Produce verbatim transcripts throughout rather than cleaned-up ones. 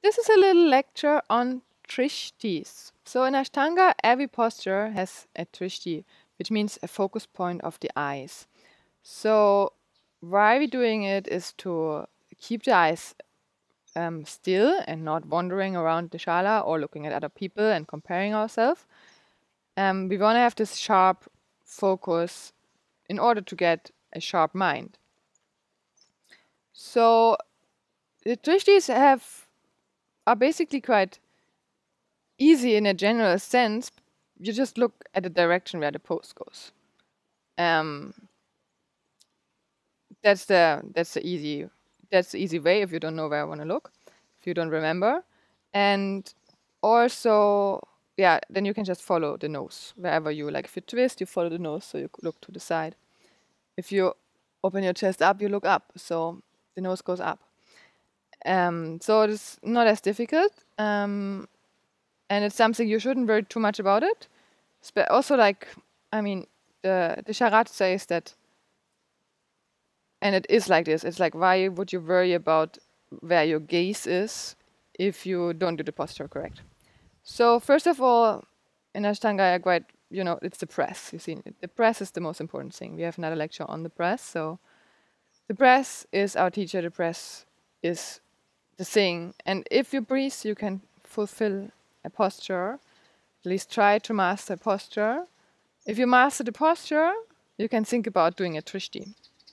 this is a little lecture on Trishtis. So in Ashtanga, every posture has a Trishti, which means a focus point of the eyes. So why we're doing it is to keep the eyes um, still and not wandering around the shala or looking at other people and comparing ourselves. Um, we want to have this sharp focus in order to get a sharp mind. So the Trishtis have are basically quite easy in a general sense. You just look at the direction where the pose goes. Um, that's the that's the easy that's the easy way if you don't know where I want to look, if you don't remember, and also yeah, then you can just follow the nose wherever you like. If you twist, you follow the nose, so you look to the side. If you open your chest up, you look up, so the nose goes up. Um, so it's not as difficult. Um, and it's something you shouldn't worry too much about it. But also, like, I mean, the the Sharat says that, and it is like this. It's like, why would you worry about where your gaze is if you don't do the posture correct? So first of all, in Ashtanga, I quite, you know, it's the press. You see, the press is the most important thing. We have another lecture on the press. So the press is our teacher. The press is the thing. And if you breathe, you can fulfill a posture. At least try to master posture. If you master the posture, you can think about doing a Trishti.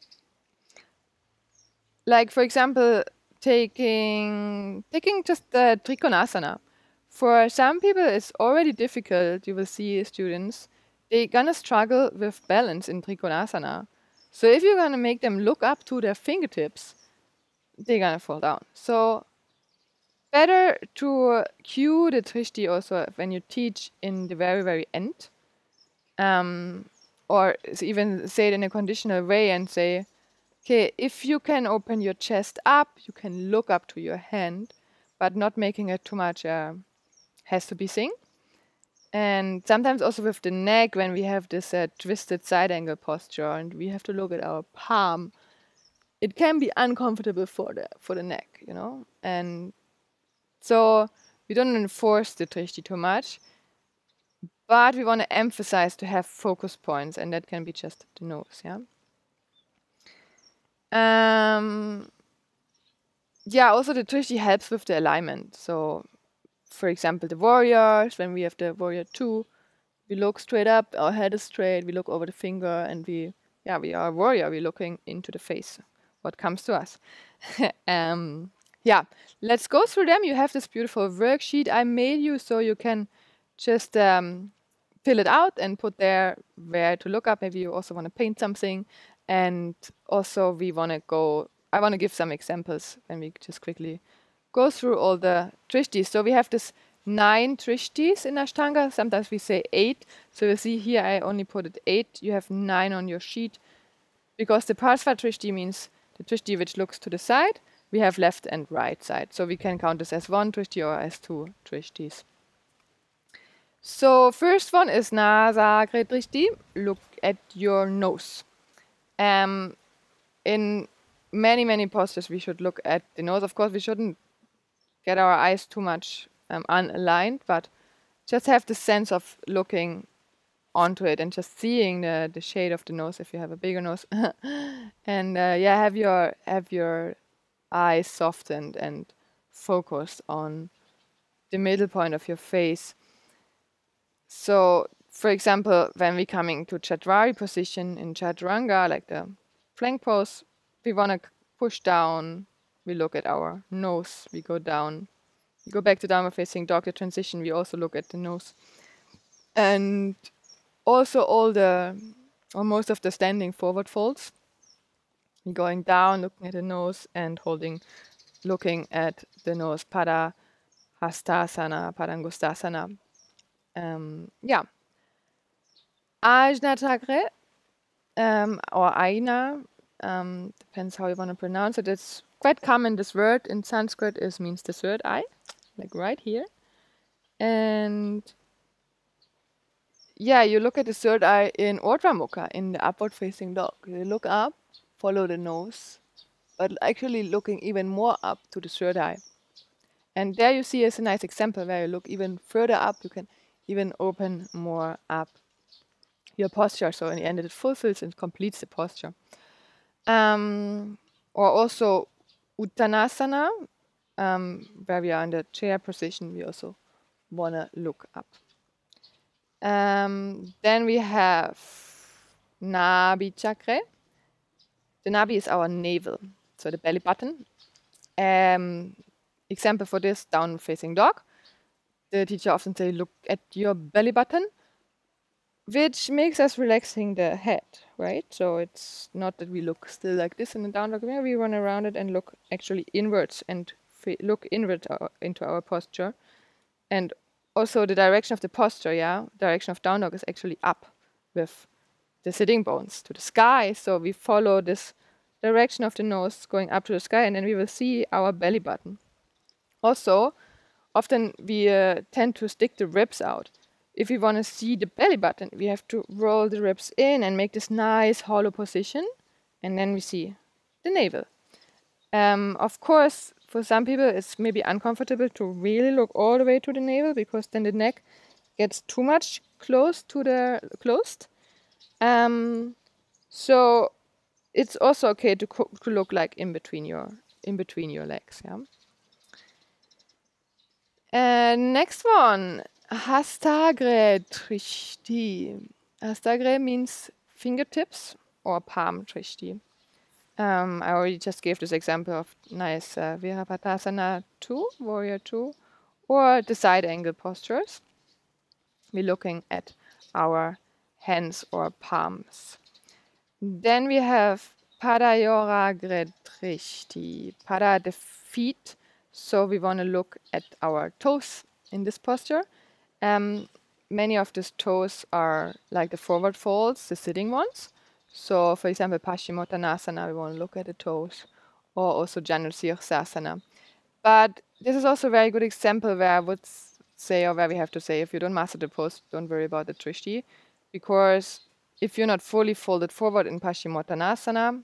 Like, for example, taking taking just the Trikonasana. For some people, it's already difficult. You will see students, they're gonna struggle with balance in Trikonasana. So if you're gonna make them look up to their fingertips, they're gonna fall down. So better to cue the Trishti also when you teach in the very, very end. Um, or even say it in a conditional way and say, okay, if you can open your chest up, you can look up to your hand, but not making it too much uh, has to be thing. And sometimes also with the neck, when we have this uh, twisted side angle posture and we have to look at our palm, it can be uncomfortable for the for the neck, you know. And so we don't enforce the Trishti too much, but we want to emphasize to have focus points, and that can be just the nose, yeah. Um, yeah, also the Trishti helps with the alignment. So, for example, the warriors, when we have the warrior two, we look straight up, our head is straight, we look over the finger, and we, yeah, we are a warrior, we're looking into the face, what comes to us. um, yeah, let's go through them. You have this beautiful worksheet I made you, so you can just um, fill it out and put there where to look up. Maybe you also want to paint something. And also we want to go, I want to give some examples when we just quickly go through all the Trishtis. So we have this nine Trishtis in Ashtanga. Sometimes we say eight. So you see here I only put it eight. You have nine on your sheet. Because the Parsva Trishti means the Trishti which looks to the side. We have left and right side. So we can count this as one Trishti or as two Trishtis. So first one is Nasagre Trishti. Look at your nose. Um, in many, many postures, we should look at the nose. Of course, we shouldn't get our eyes too much um, unaligned, but just have the sense of looking onto it and just seeing the, the shade of the nose if you have a bigger nose. and uh, yeah, have your have your eyes softened and focused on the middle point of your face. So, for example, when we're coming to Chatwari position in Chaturanga, like the plank pose, we want to push down, we look at our nose, we go down, we go back to downward facing dog, the transition, we also look at the nose. And also all the, or most of the standing forward folds, we're going down, looking at the nose and holding, looking at the nose, Pada Hastasana, Padangustasana. Um, yeah. Ajna Chakra, um, or Aina, um, depends how you want to pronounce it. It's quite common. This word in Sanskrit is means the third eye, like right here. And yeah, you look at the third eye in Urdhva Mukha, in the upward facing dog. You look up, follow the nose, but actually looking even more up to the third eye. And there you see is a nice example where you look even further up. You can even open more up your posture. So in the end, it fulfills and completes the posture. Um, or also Uttanasana, um, where we are in the chair position. We also want to look up. Um, then we have Nabi Chakra. The Nabi is our navel, so the belly button. Um, example for this, down facing dog. The teacher often say, look at your belly button, which makes us relaxing the head, right? So it's not that we look still like this in the down dog. We run around it and look actually inwards and look inward our, into our posture. And also the direction of the posture, yeah, direction of down dog is actually up with the sitting bones to the sky. So we follow this direction of the nose going up to the sky, and then we will see our belly button. Also, often we uh, tend to stick the ribs out. If we want to see the belly button, we have to roll the ribs in and make this nice hollow position, and then we see the navel. Um, of course, for some people, it's maybe uncomfortable to really look all the way to the navel because then the neck gets too much close to the closed. Um, so it's also okay to to look like in between your in between your legs. Yeah. And next one, Hastagre Trishti. Hastagre means fingertips or palm Trishti. Um, I already just gave this example of nice uh, Virabhadrasana two, Warrior two, or the side angle postures. We're looking at our hands or palms. Then we have Padayora Trishti. Pada, the feet. So we want to look at our toes in this posture. Um, many of these toes are like the forward folds, the sitting ones. So, for example, Paschimottanasana, we want to look at the toes, or also Janu Sirsasana. But this is also a very good example where I would say, or where we have to say, if you don't master the pose, don't worry about the Trishti, because if you're not fully folded forward in Paschimottanasana,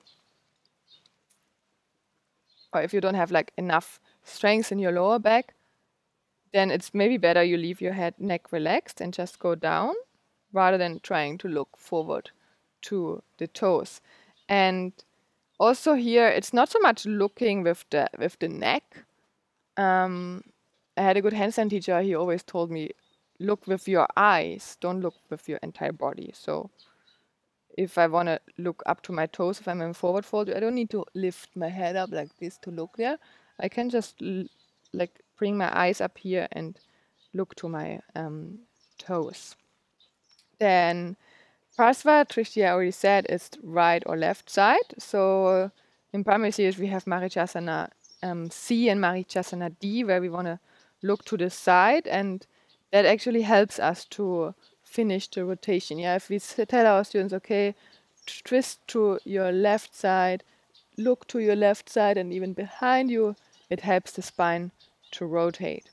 or if you don't have like enough strength in your lower back, then it's maybe better you leave your head neck relaxed and just go down rather than trying to look forward to the toes. And also here, it's not so much looking with the with the neck. Um, I had a good handstand teacher. He always told me, look with your eyes, don't look with your entire body. So if I want to look up to my toes, if I'm in forward fold, I don't need to lift my head up like this to look there. I can just l like bring my eyes up here and look to my um, toes. Then Prasva, Trishti, I already said, is right or left side. So in primary series, we have Marichasana um, C and Marichasana D, where we want to look to the side, and that actually helps us to finish the rotation. Yeah, if we tell our students, okay, twist to your left side, look to your left side, and even behind you, it helps the spine to rotate.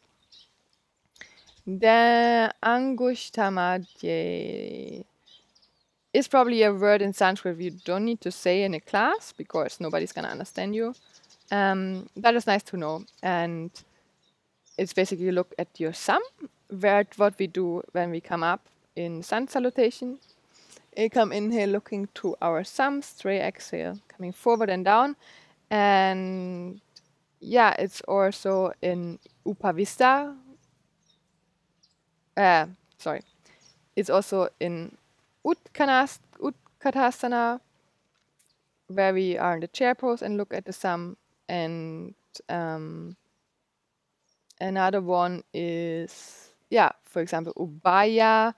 Then Angushtamadhye is probably a word in Sanskrit you don't need to say in a class because nobody's going to understand you. Um, that is nice to know. And it's basically look at your thumb, where what we do when we come up in sun salutation. We come in here looking to our thumb, straight exhale, coming forward and down. And yeah, it's also in Upavista. Uh, sorry. It's also in Utkanas, Utkatasana, where we are in the chair pose and look at the thumb. And um, another one is, yeah, for example, Ubaya.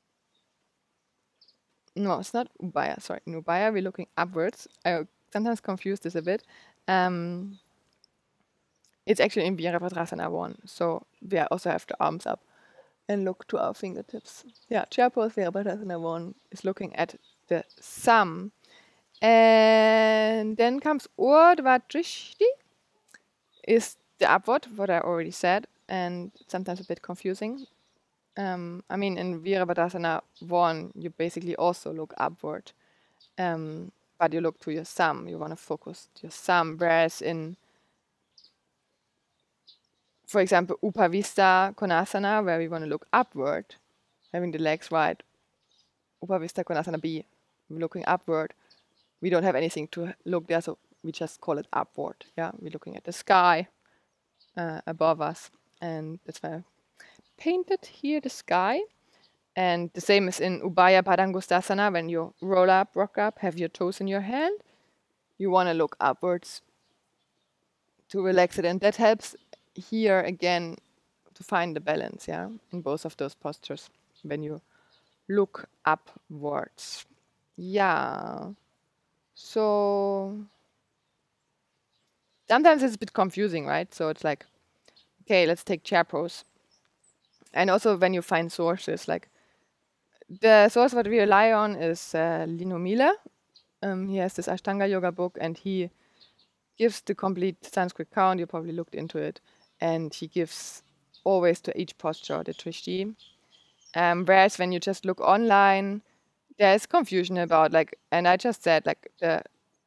No, it's not Ubaya, sorry. In Ubaya, we're looking upwards. I sometimes confuse this a bit. Um, it's actually in Virabhadrasana one. So we also have the arms up and look to our fingertips. Yeah, chair pose, Virabhadrasana one is looking at the thumb. And then comes Urdhva Drishti, is the upward, what I already said, and sometimes a bit confusing. Um, I mean, in Virabhadrasana one, you basically also look upward, um, but you look to your thumb. You want to focus your thumb, whereas in for example, Upavista Konasana, where we want to look upward, having the legs wide. Upavista Konasana B, we're looking upward. We don't have anything to look there, so we just call it upward. Yeah, we're looking at the sky uh, above us, and that's why I painted here the sky. And the same is in Ubaya Padangusthasana, when you roll up, rock up, have your toes in your hand. You want to look upwards to relax it, and that helps here again to find the balance, yeah, in both of those postures when you look upwards. Yeah. So sometimes it's a bit confusing, right? So it's like, okay, let's take chair pose. And also when you find sources, like the source that we rely on is uh, Lino Mila. Um, he has this Ashtanga Yoga book, and he gives the complete Sanskrit count. You probably looked into it. And he gives always to each posture the Trishti. Um, whereas when you just look online, there's confusion about like, and I just said like the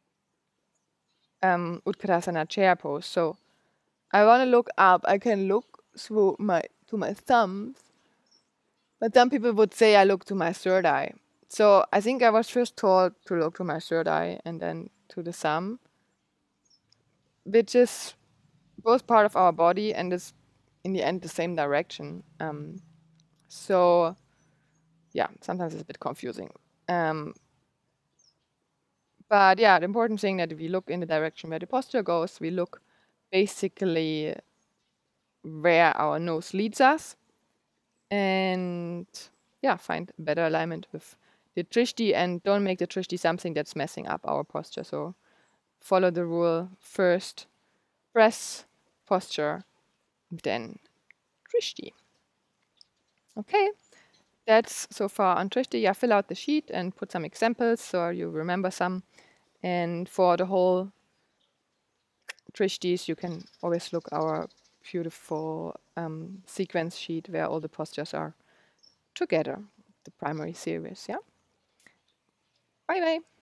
um, Utkarasana chair pose. So I want to look up. I can look through my to my thumbs, but some people would say I look to my third eye. So I think I was first told to look to my third eye and then to the thumb, which is both part of our body and is in the end the same direction. Um, so yeah, sometimes it's a bit confusing. Um, but yeah, the important thing that if we look in the direction where the posture goes, we look basically where our nose leads us, and yeah, find better alignment with the Trishti, and don't make the Trishti something that's messing up our posture. So follow the rule: first press, posture, then Trishti. Okay, that's so far on Trishti. Yeah, fill out the sheet and put some examples so you remember some. And for the whole Trishtis, you can always look our beautiful um, sequence sheet where all the postures are together, the primary series. Yeah. Bye bye.